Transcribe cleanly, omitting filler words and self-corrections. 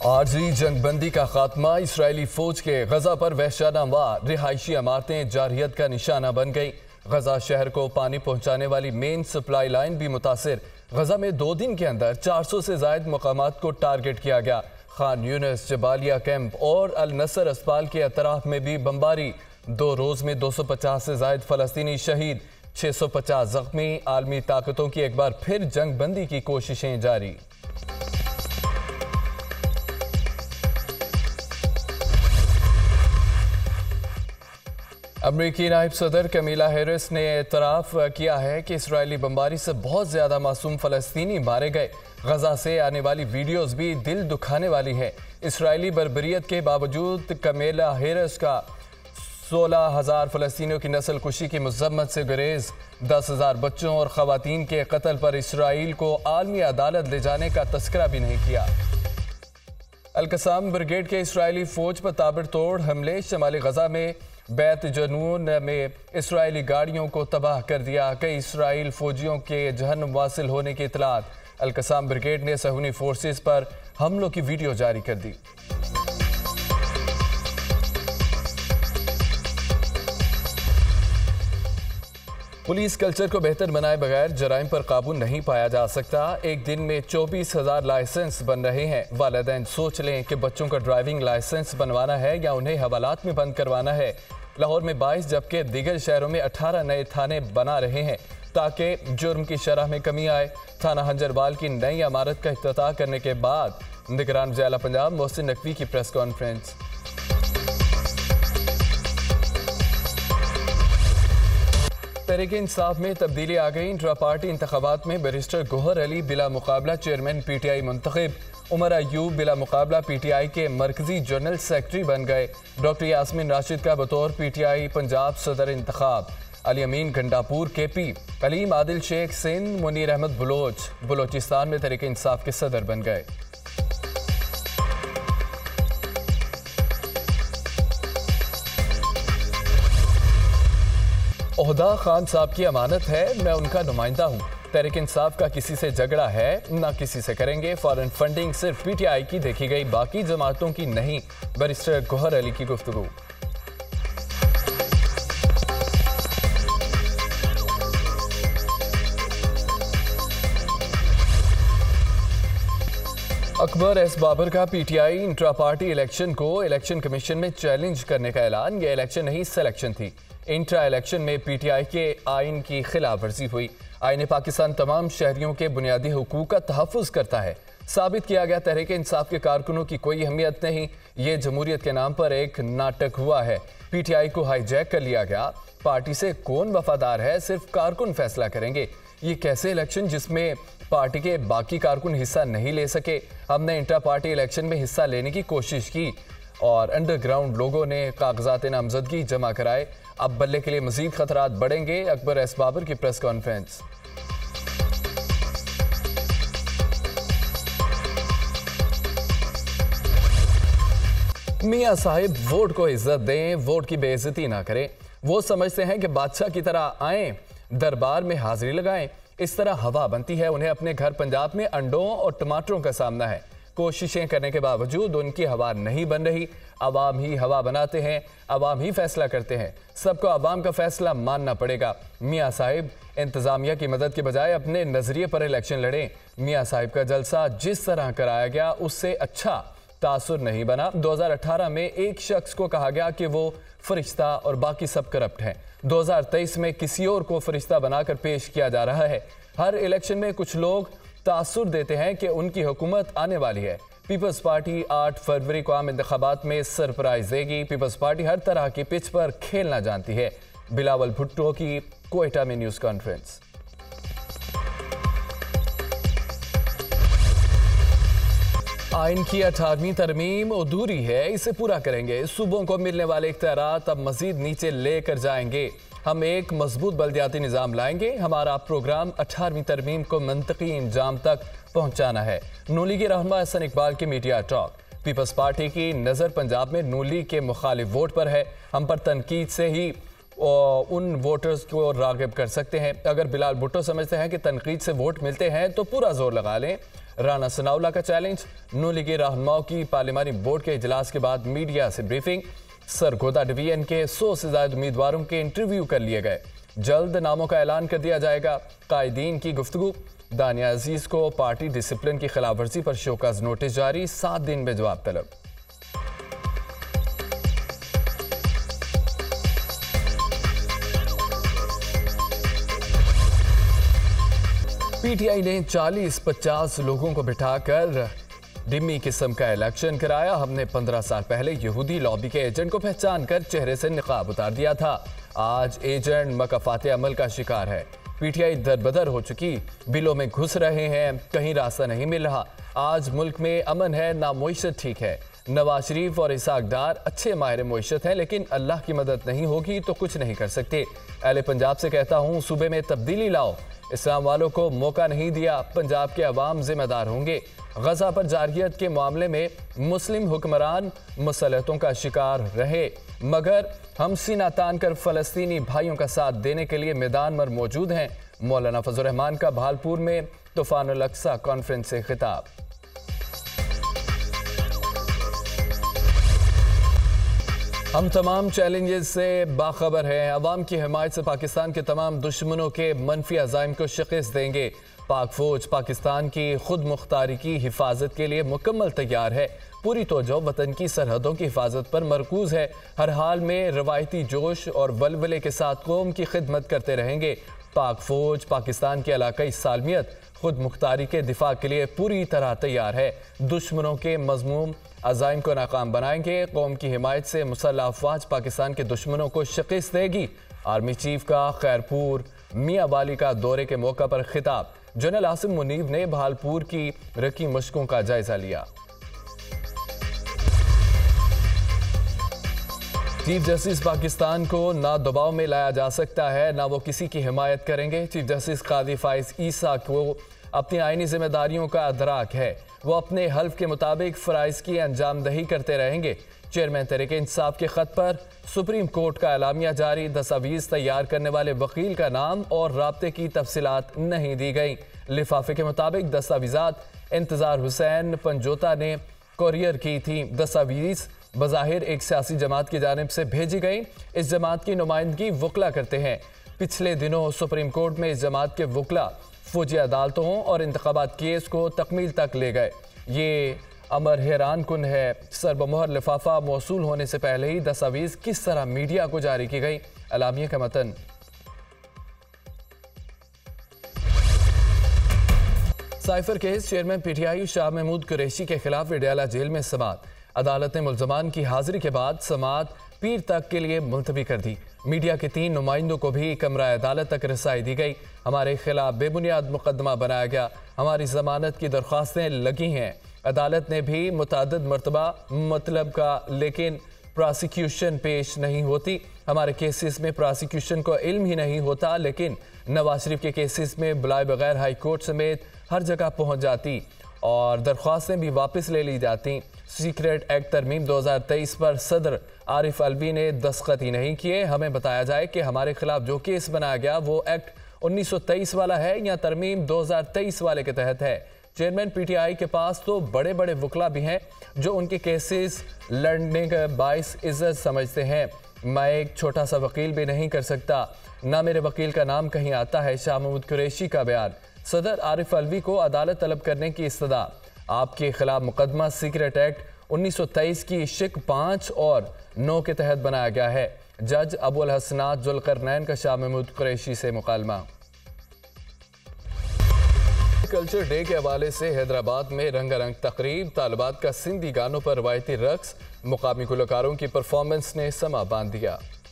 RG जंगबंदी का खात्मा। Israeli फौज के गजा पर वहशाना वार, रिहायशी इमारतें जारहियत का निशाना बन गई। गजा शहर को पानी पहुंचाने वाली मेन सप्लाई लाइन भी मुतासिर। गजा में 2 दिन के अंदर 400 से ज्यादा मकामात को टारगेट किया गया। खान यूनिस, जबालिया कैंप और अल नसर अस्पताल के अतराफ में भी बमबारी। 2 रोज में 250 से ज्यादा फलस्तीनी शहीद, 650 जख्मी। आलमी ताकतों की एक बार फिर जंगबंदी की कोशिशें जारी। अमरीकी नायब सदर कमीला हैरिस ने एतराफ़ किया है कि इसराइली बमबारी से बहुत ज़्यादा मासूम फ़लस्तीनी मारे गए। गजा से आने वाली वीडियोस भी दिल दुखाने वाली है। इसराइली बर्बरियत के बावजूद कमीला हैरिस का 16,000 फ़लस्तीनियों की नस्ल कुशी की मज़म्मत से गुरेज, 10,000 बच्चों और ख़वातीन के कत्ल पर इसराइल को आलमी अदालत ले जाने का तस्करा भी नहीं किया। अल-कसाम ब्रिगेड के इसराइली फ़ौज पर ताबड़तोड़ हमले। शमाली गजा में बैत जनून में इसराइली गाड़ियों को तबाह कर दिया। कई इसराइल फौजियों के जहन्नुम वासिल होने की इतलात। अल-कसाम ब्रिगेड ने सहूनी फोर्सेस पर हमलों की वीडियो जारी कर दी। पुलिस कल्चर को बेहतर बनाए बगैर जराइम पर काबू नहीं पाया जा सकता। एक दिन में 24,000 लाइसेंस बन रहे हैं। वालिदैन सोच लें कि बच्चों का ड्राइविंग लाइसेंस बनवाना है या उन्हें हवालात में बंद करवाना है। लाहौर में 22 जबकि दीगर शहरों में 18 नए थाने बना रहे हैं ताकि जुर्म की शरह में कमी आए। थाना हंजरवाल की नई इमारत का इफ्तिताह करने के बाद निगरान वज़ीर पंजाब मोहसिन नकवी की प्रेस कॉन्फ्रेंस। तहरीक-ए-इंसाफ में तब्दीली आ गई। इंट्रा पार्टी इंतखाबात में बैरिस्टर गोहर अली बिला मुकाबला चेयरमैन PTI मुंतखब। उमर अयूब बिला मुकाबला PTI के मरकजी जनरल सेक्रेटरी बन गए। डॉक्टर यास्मीन राशिद का बतौर PTI पंजाब सदर इंतखाब। अली अमीन गंडापुर KP, कलीम आदिल शेख सिंध, मुनीर अहमद बलोचिस्तान में तहरीक-ए-इंसाफ के सदर बन गए। ओहदा खान साहब की अमानत है, मैं उनका नुमाइंदा हूँ। तहरीक-ए-इंसाफ का किसी से झगड़ा है ना किसी से करेंगे। फॉरेन फंडिंग सिर्फ PTI की देखी गई, बाकी जमातों की नहीं। बैरिस्टर गोहर अली की गुफ्तगू। अकबर एस बाबर का PTI इंट्रा पार्टी इलेक्शन को इलेक्शन कमीशन में चैलेंज करने का ऐलान। यह इलेक्शन नहीं सिलेक्शन थी। इंट्रा इलेक्शन में PTI के आइन की खिलाफ वर्जी हुई। आइन पाकिस्तान तमाम शहरियों के बुनियादी हुकूक का तहफ़्फ़ुज़ करता है। साबित किया गया तहरीक इंसाफ के कारकुनों की कोई अहमियत नहीं। ये जमहूरियत के नाम पर एक नाटक हुआ है। PTI को हाईजैक कर लिया गया। पार्टी से कौन वफादार है सिर्फ कारकुन फैसला करेंगे। ये कैसे इलेक्शन जिसमें पार्टी के बाकी कारकुन हिस्सा नहीं ले सके। हमने इंट्रा पार्टी इलेक्शन में हिस्सा लेने की कोशिश की और अंडरग्राउंड लोगों ने कागजात नामजदगी जमा कराए। अब बल्ले के लिए मजीद खतरात बढ़ेंगे। अकबर एस बाबर की प्रेस कॉन्फ्रेंस। मियां साहिब वोट को इज्जत दें, वोट की बेइज्जती ना करें। वो समझते हैं कि बादशाह की तरह आए, दरबार में हाजिरी लगाएं। इस तरह हवा बनती है। उन्हें अपने घर पंजाब में अंडों और टमाटरों का सामना है। कोशिशें करने के बावजूद उनकी हवा नहीं बन रही। अवाम ही हवा बनाते हैं, अवाम ही फैसला करते हैं। सबको अवाम का फैसला मानना पड़ेगा। मियां साहिब इंतजामिया की मदद के बजाय अपने नजरिए पर इलेक्शन लड़ें। मियां साहिब का जलसा जिस तरह कराया गया उससे अच्छा तासुर नहीं बना। 2018 में एक शख्स को कहा गया कि वो फरिश्ता और बाकी सब करप्ट हैं। 2023 में किसी और को फरिश्ता बनाकर पेश किया जा रहा है। हर इलेक्शन में कुछ लोग तासुर देते हैं कि उनकी हुकूमत आने वाली है। पीपल्स पार्टी 8 फरवरी को आम इंतखाबात में सरप्राइज देगी। पीपल्स पार्टी हर तरह की पिच पर खेलना जानती है। बिलावल भुट्टो की कोयटा में न्यूज कॉन्फ्रेंस। आइन की 18वीं तरमीम अधूरी है, इसे पूरा करेंगे। सूबों को मिलने वाले इख्तियारात अब मजीद नीचे लेकर जाएंगे। हम एक मजबूत बल्दियाती निज़ाम लाएंगे। हमारा प्रोग्राम 18वीं तरमीम को मंतकी इंजाम तक पहुंचाना है। नून लीग रहनुमा हसन इकबाल की मीडिया टॉक। पीपल्स पार्टी की नज़र पंजाब में नून लीग के मुखालिफ वोट पर है। हम पर तनकीद से ही उन वोटर्स को राग़िब कर सकते हैं। अगर बिलाल भुट्टो समझते हैं कि तनकीद से वोट मिलते हैं तो पूरा जोर लगा लें। राना सनाउल्लाह का चैलेंज। नून लीगी रहनुमाओं की पार्लिमानी बोर्ड के इजलास के बाद मीडिया से ब्रीफिंग। सरगोदा डिवीजन के 100 से ज्यादा उम्मीदवारों के इंटरव्यू कर लिए गए। जल्द नामों का ऐलान कर दिया जाएगा। कायदीन की गुफ्तगू। दानिया अजीज को पार्टी डिसिप्लिन की खिलाफवर्जी पर शोकॉज नोटिस जारी, 7 दिन में जवाब तलब। पीटीआई ने 40-50 लोगों को बिठाकर डिमी किस्म का इलेक्शन कराया। हमने 15 साल पहले यहूदी लॉबी के एजेंट को पहचान कर चेहरे से निकाब उतार दिया था। आज एजेंट मकफात अमल का शिकार है। पीटीआई दरबदर हो चुकी, बिलों में घुस रहे हैं, कहीं रास्ता नहीं मिल रहा। आज मुल्क में अमन है ना मुईशत ठीक है। नवाज शरीफ और इसाक डार अच्छे माहिर मुईशत हैं, लेकिन अल्लाह की मदद नहीं होगी तो कुछ नहीं कर सकते। अहले पंजाब से कहता हूँ, सूबे में तब्दीली लाओ। इस्लाम वालों को मौका नहीं दिया, पंजाब के अवाम जिम्मेदार होंगे। गजा पर जारहियत के मामले में मुस्लिम हुक्मरान मुसलहतों का शिकार रहे, मगर हम सीना तान कर फलस्तीनी भाइयों का साथ देने के लिए मैदान पर मौजूद हैं। मौलाना फजल रहमान का भालपुर में तूफानुल अक्सा कॉन्फ्रेंस से खिताब। हम तमाम चैलेंजेस से बाखबर हैं। अवाम की हिमायत से पाकिस्तान के तमाम दुश्मनों के मनफी अज़ाइम को शिकस्त देंगे। पाक फौज पाकिस्तान की खुद मुख्तारी की हिफाजत के लिए मुकम्मल तैयार है। पूरी तवज्जो वतन की सरहदों की हिफाजत पर मरकूज है। हर हाल में रवायती जोश और वलवले के साथ कौम की खिदमत करते रहेंगे। पाक फौज पाकिस्तान की इलाकाई सालमियत खुद मुख्तारी के दिफा के लिए पूरी तरह तैयार है। दुश्मनों के मज़मूम अज़ाइम को नाकाम बनाएंगे। कौम की हिमायत से मुसल्लह अफवाज पाकिस्तान के दुश्मनों को शिकस्त देगी। आर्मी चीफ का खैरपुर मियाँ वाली का दौरे के मौका पर खिताब। जनरल आसिम मुनीब ने भालपुर की रकी मशकों का जायजा लिया। चीफ जस्टिस पाकिस्तान को ना दबाव में लाया जा सकता है, ना वो किसी की हिमायत करेंगे। चीफ जस्टिस कादी फाइज ईसा को अपनी आईनी जिम्मेदारियों का अदराक है। वो अपने हल्फ के मुताबिक फ़राइज़ की अंजामदही करते रहेंगे। चेयरमैन तहरीक इंसाफ के ख़त पर सुप्रीम कोर्ट का एलामिया जारी। दस्तावेज़ तैयार करने वाले वकील का नाम और राब्ते की तफसीलात नहीं दी गई। लिफाफे के मुताबिक दस्तावेज़ात इंतज़ार हुसैन पंजोता ने कोरियर की थी। दस्तावेज़ बज़ाहिर एक सियासी जमात की जानिब से भेजी गई। इस जमात की नुमाइंदगी वकला करते हैं। पिछले दिनों सुप्रीम कोर्ट में इस जमात के वकला फौजी अदालतों और इंतखाबात केस को तकमील तक ले गए। ये अमर हैरान कुन है। सरबमोहर लिफाफा मौसूल होने से पहले ही दस्तावेज किस तरह मीडिया को जारी की गई। अलामिया का मतन। Cipher case chairman PTI Shah Mahmood Qureshi के खिलाफ विडयाला जेल में समाअत। अदालत ने मुल्जमान की हाजिरी के बाद समाअत पीर तक के लिए मुलतवी कर दी। मीडिया के 3 नुमाइंदों को भी कमरा अदालत तक रसाई दी गई। हमारे खिलाफ बेबुनियाद मुकदमा बनाया गया। हमारी जमानत की दरख्वास्तें लगी हैं। अदालत ने भी मुतादिद मरतबा मतलब का, लेकिन प्रोसिक्यूशन पेश नहीं होती। हमारे केसेस में प्रोसिक्यूशन को इल्म ही नहीं होता, लेकिन नवाज शरीफ के केसेस में बुलाए बगैर हाई कोर्ट समेत हर जगह पहुंच जाती और दरख्वास्तें भी वापस ले ली जाती। सीक्रेट एक्ट तरमीम 2023 पर सदर आरिफ अलवी ने दस्तखत ही नहीं किए। हमें बताया जाए कि हमारे खिलाफ जो केस बनाया गया वो एक्ट 1923 वाला है या तरमीम 2023 वाले के तहत है। चेयरमैन पीटीआई के पास तो बड़े बड़े वकला भी हैं जो उनके केसेस लड़ने का बाइस इज्जत समझते हैं। मैं एक छोटा सा वकील भी नहीं कर सकता, ना मेरे वकील का नाम कहीं आता है। शाह महमूद कुरैशी का बयान। सदर आरिफ अलवी को अदालत तलब करने की इस्तदा। आपके खिलाफ मुकदमा सीक्रेट एक्ट 1923 की शिक 5 और 9 के तहत बनाया गया है। जज अबुल हसनात जुल्करनैन का शाह महमूद कुरैशी से मुकालमा। कल्चर डे के हवाले से हैदराबाद में रंगारंग तकरीब। तालिबात का सिंधी गानों पर रवायती रक्स, मुकामी गुलकारों की परफॉर्मेंस ने समा बांध दिया।